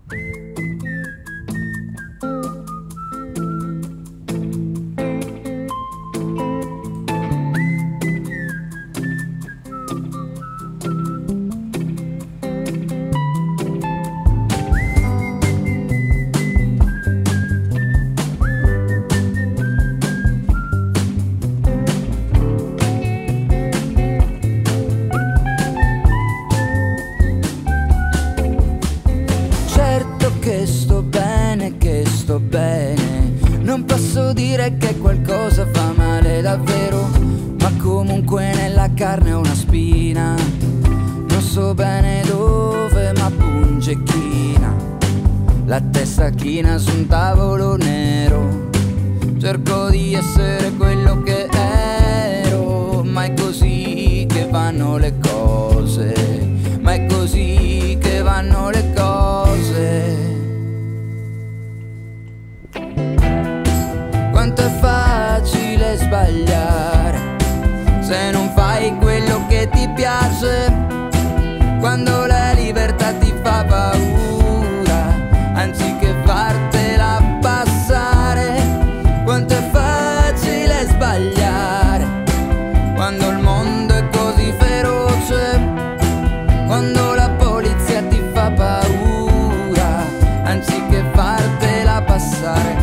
Non posso dire che qualcosa fa male davvero, ma comunque nella carne ho una spina. Non so bene dove, ma punge china. La testa china su un tavolo nero. Cerco di essere quello che ero, ma è così che vanno le cose. Ma è così che vanno le cose. Quanto è facile sbagliare se non fai quello che ti piace, quando la libertà ti fa paura, anziché fartela passare. Quanto è facile sbagliare quando il mondo è così feroce, quando la polizia ti fa paura, anziché fartela passare.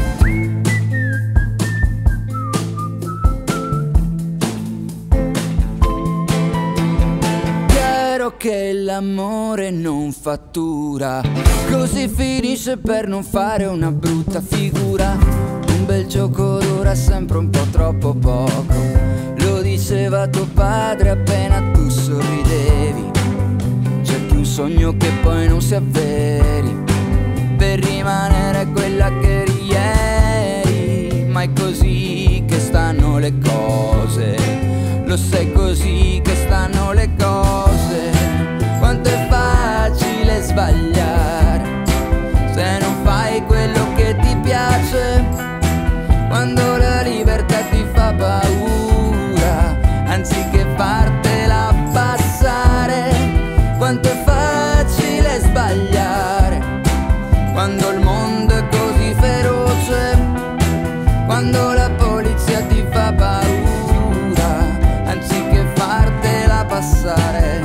Che l'amore non fattura, così finisce per non fare una brutta figura. Un bel gioco dura sempre un po' troppo poco, lo diceva tuo padre appena tu sorridevi. Cerchi un sogno che poi non si avveri, per rimanere quella che eri ieri. Ma è così che stanno le cose, lo sai così che stanno le cose. Quanto è facile sbagliare se non fai quello che ti piace, quando la libertà ti fa paura, anziché fartela passare. Quanto è facile sbagliare quando il mondo è così feroce, quando la polizia ti fa paura, anziché fartela passare.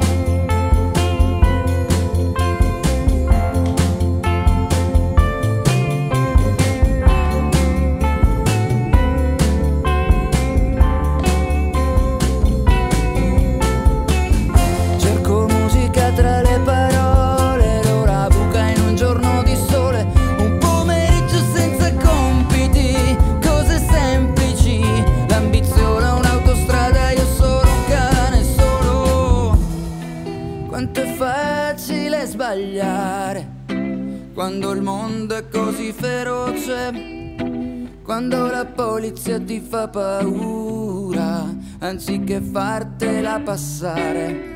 Tra le parole, l'ora buca in un giorno di sole, un pomeriggio senza compiti, cose semplici, l'ambizione è un'autostrada, io sono un cane solo. Quanto è facile sbagliare quando il mondo è così feroce, quando la polizia ti fa paura, anziché fartela passare.